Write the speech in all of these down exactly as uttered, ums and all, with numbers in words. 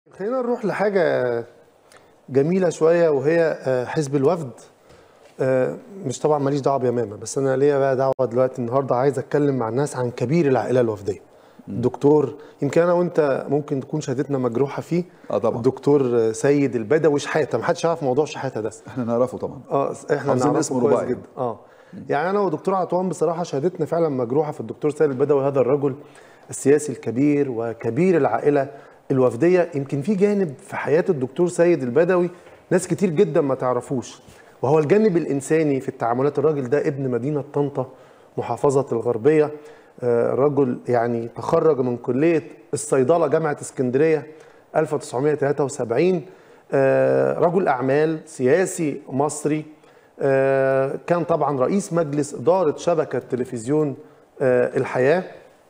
خلينا نروح لحاجة جميلة شوية وهي آه، حزب الوفد. آه، مش طبعا ماليش دعوة بيمامة، بس أنا ليا بقى دعوة دلوقتي النهاردة. عايز أتكلم مع الناس عن كبير العائلة الوفدية، الدكتور، يمكن أنا وأنت ممكن تكون شهادتنا مجروحة فيه. اه طبعا الدكتور سيد البدوي شحاتة، محدش يعرف موضوع شحاتة ده. احنا نعرفه طبعا. اه احنا حافظين نعرفه اسمه كويس رباعي يعني. جدا. اه يعني انا ودكتور عطوان بصراحه شهادتنا فعلا مجروحه في الدكتور سيد البدوي، هذا الرجل السياسي الكبير وكبير العائله الوفديه. يمكن في جانب في حياه الدكتور سيد البدوي ناس كتير جدا ما تعرفوش، وهو الجانب الانساني في التعاملات. الراجل ده ابن مدينه طنطا، محافظه الغربيه. آه، رجل يعني تخرج من كليه الصيدله جامعه اسكندريه ألف وتسعمائة وثلاثة وسبعين. آه، رجل أعمال سياسي مصري. آه، كان طبعا رئيس مجلس إدارة شبكة تلفزيون آه، الحياة.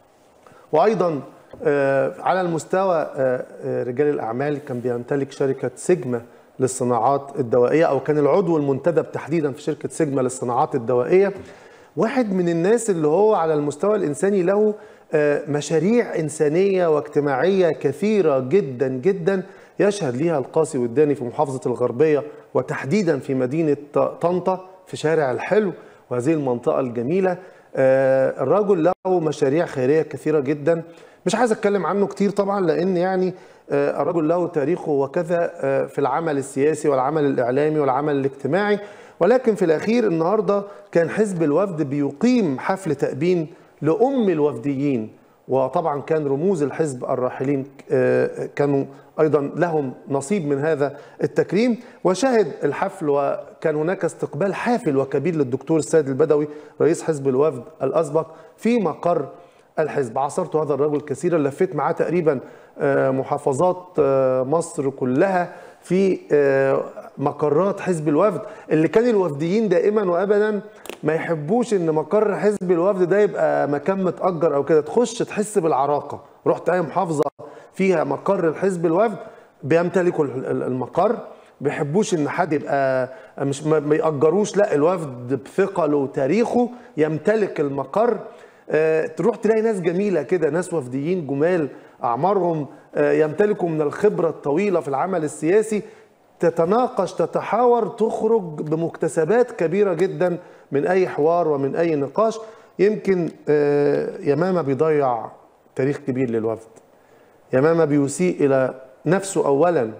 وأيضا آه، على المستوى آه، آه، رجال الأعمال كان بيمتلك شركة سيجما للصناعات الدوائية، أو كان العضو المنتدب تحديدا في شركة سيجما للصناعات الدوائية. واحد من الناس اللي هو على المستوى الإنساني له آه، مشاريع إنسانية واجتماعية كثيرة جدا جدا يشهد ليها القاسي والداني في محافظة الغربية، وتحديدا في مدينة طنطا في شارع الحلو وهذه المنطقة الجميلة. آه، الرجل له مشاريع خيرية كثيرة جدا، مش عايز أتكلم عنه كتير طبعا، لأن يعني آه، الرجل له تاريخه وكذا آه، في العمل السياسي والعمل الإعلامي والعمل الاجتماعي. ولكن في الأخير النهاردة كان حزب الوفد بيقيم حفل تأبين لأم الوفديين، وطبعا كان رموز الحزب الراحلين آه، كانوا أيضا لهم نصيب من هذا التكريم. وشهد الحفل وكان هناك استقبال حافل وكبير للدكتور السيد البدوي رئيس حزب الوفد الأسبق في مقر الحزب. عاصرت هذا الرجل كثيرا، لفيت معاه تقريبا آه، محافظات آه، مصر كلها في آه، مقرات حزب الوفد، اللي كان الوفديين دائما وابدا ما يحبوش ان مقر حزب الوفد ده يبقى مكان متأجر او كده، تخش تحس بالعراقه. رحت اي محافظه فيها مقر الحزب الوفد بيمتلكوا المقر، بيحبوش ان حد يبقى مش ما يأجروش، لا الوفد بثقله وتاريخه يمتلك المقر. آه، تروح تلاقي ناس جميله كده، ناس وفديين جمال اعمارهم آه، يمتلكوا من الخبره الطويله في العمل السياسي، تتناقش تتحاور تخرج بمكتسبات كبيره جدا من اي حوار ومن اي نقاش. يمكن آه، يمامه بيضيع تاريخ كبير للوفد، يمامه بيسيء الى نفسه اولا،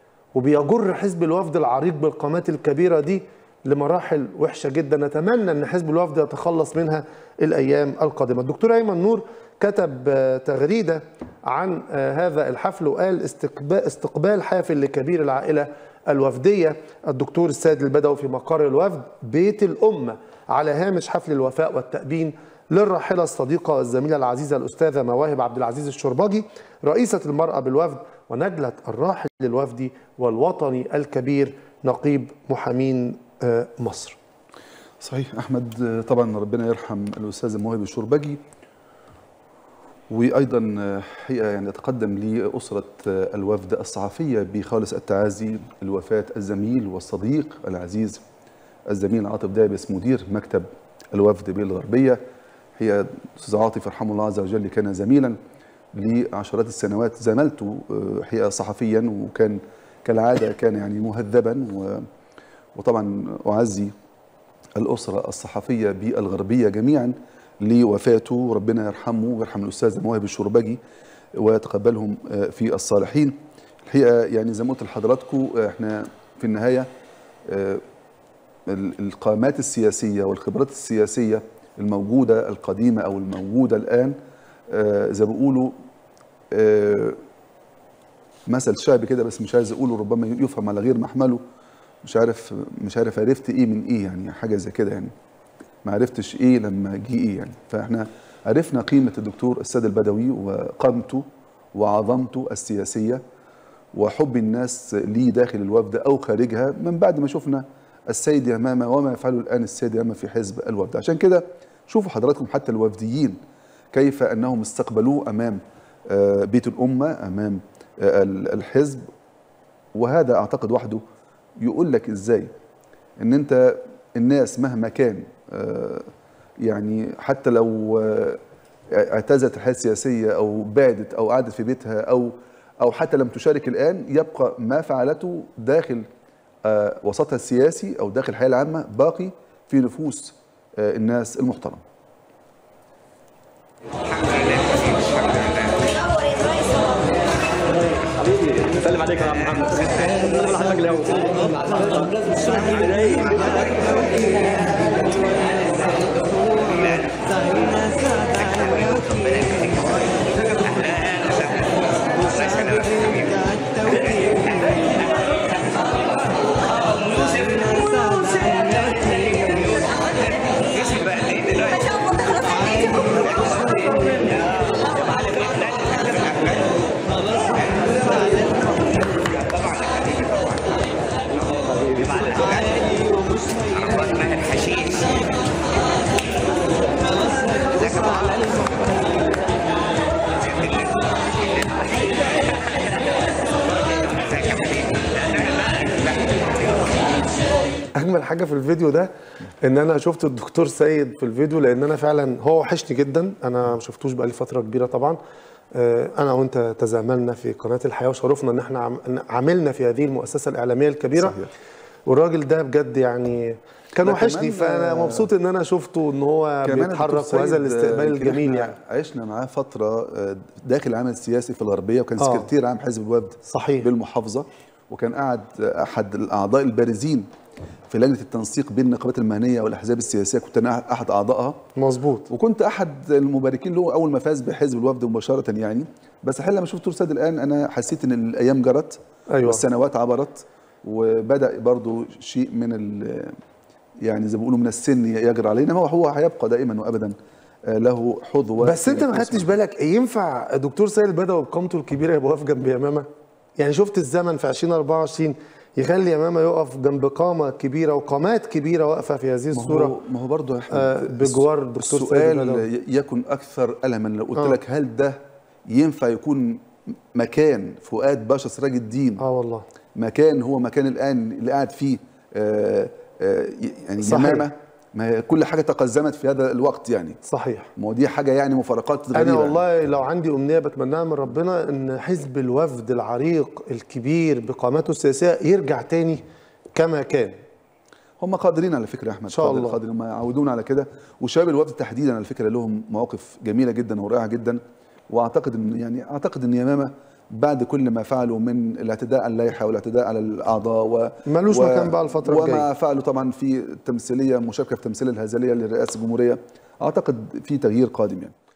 وبيجر حزب الوفد العريق بالقامات الكبيرة دي لمراحل وحشة جدا. نتمنى أن حزب الوفد يتخلص منها الأيام القادمة. الدكتور أيمن نور كتب آه، تغريدة عن آه، هذا الحفل وقال استقبال, استقبال حافل لكبير العائلة الوفدية الدكتور السيد البدوي في مقر الوفد بيت الأمة على هامش حفل الوفاء والتأبين للراحلة الصديقة والزميلة العزيزة الأستاذة مواهب عبد العزيز الشرباجي رئيسة المرأة بالوفد، ونجلة الراحل الوفدي والوطني الكبير نقيب محامين آه، مصر. صحيح احمد، طبعا ربنا يرحم الاستاذ مواهب الشربجي، وايضا حقيقه يعني اتقدم لاسره الوفد الصحفيه بخالص التعازي لوفاه الزميل والصديق العزيز الزميل عاطف دابس مدير مكتب الوفد بالغربيه. هي استاذ عاطف رحمه الله عز وجل كان زميلا لعشرات السنوات، زملته حقيقه صحفيا، وكان كالعاده كان يعني مهذبا، وطبعا اعزي الاسره الصحفيه بالغربيه جميعا لوفاته. ربنا يرحمه ويرحم الاستاذ مواهب الشربجي ويتقبلهم في الصالحين. الحقيقه يعني زي ما قلت لحضراتكم، احنا في النهايه القامات السياسيه والخبرات السياسيه الموجوده القديمه او الموجوده الان، زي ما بيقولوا مثل شعبي كده، بس مش عايز اقوله ربما يفهم على غير محمله. مش عارف مش عارف عرفت ايه من ايه، يعني حاجه زي كده، يعني ما عرفتش ايه لما جه ايه يعني. فاحنا عرفنا قيمه الدكتور السيد البدوي وقامته وعظمته السياسيه وحب الناس ليه داخل الوفد او خارجها، من بعد ما شفنا السيد يمامه وما يفعله الان السيد يمامه في حزب الوفد. عشان كده شوفوا حضراتكم حتى الوفديين كيف انهم استقبلوه امام بيت الامه، امام الحزب. وهذا اعتقد وحده يقول لك ازاي ان انت الناس مهما كان يعني حتى لو اعتزلت الحياه السياسيه او بعدت او قعدت في بيتها او او حتى لم تشارك الان، يبقى ما فعلته داخل آه وسطها السياسي او داخل الحياه العامه باقي في نفوس آه الناس المحترمه. حبيبي سلم عليك يا محمد. سلم على الحاج اجمل حاجه في الفيديو ده ان انا شفت الدكتور سيد في الفيديو، لان انا فعلا هو وحشني جدا، انا ما شفتوش بقالي فتره كبيره طبعا. انا وانت تزاملنا في قناه الحياه وشرفنا ان احنا عملنا في هذه المؤسسه الاعلاميه الكبيره. صحيح. والراجل ده بجد يعني كان وحشني، فانا مبسوط ان انا شفته ان هو بيتحرك وهذا الاستقبال الجميل. يعني عشنا معاه فتره داخل العمل السياسي في الغربيه، وكان آه. سكرتير عام حزب الوفد صحيح بالمحافظه، وكان قاعد احد الاعضاء البارزين في لجنه التنسيق بين النقابات المهنيه والاحزاب السياسيه، كنت انا احد اعضائها. مظبوط. وكنت احد المباركين له اول ما فاز بحزب الوفد مباشره يعني. بس الحقيقه لما شفت دكتور سيد الان انا حسيت ان الايام جرت. أيوة. والسنوات عبرت، وبدا برضو شيء من ال يعني زي ما بيقولوا من السن يجري علينا. هو هو هيبقى دائما وابدا له حظوه. بس انت ما خدتش بالك ينفع دكتور سيد البدوي بقامته الكبيره يبقى واقف جنب يمامه؟ يعني شفت الزمن في ألفين وأربعة وعشرين يخلي يمامه يقف جنب قامه كبيره وقامات كبيره واقفه في هذه الصوره. ما هو, ما هو برضه يا احمد آه بجوار دكتور سيد البدوي. السؤال يكن اكثر الما لو قلت آه. لك هل ده ينفع يكون مكان فؤاد باشا سراج الدين؟ اه والله مكان هو مكان الان اللي قاعد فيه آه آه يعني يمامه. ما كل حاجه تقزمت في هذا الوقت يعني. صحيح. ما هو دي حاجه يعني مفارقات غريبه. انا والله يعني لو عندي امنيه بتمناها من ربنا ان حزب الوفد العريق الكبير بقامته السياسيه يرجع تاني كما كان. هم قادرين على فكره يا احمد، ان شاء الله قادرين، هم يعودونا على كده. وشباب الوفد تحديدا على فكره لهم مواقف جميله جدا ورائعه جدا. واعتقد ان يعني اعتقد ان يمامه بعد كل ما فعلوا من الاعتداء على اللائحه والاعتداء على الاعضاء و ملوش و... مكان بقى الفتره الجايه، وما فعلوا طبعا في التمثيليه، مشاركه في التمثيليه الهزليه لرئاسه الجمهوريه، اعتقد في تغيير قادم يعني.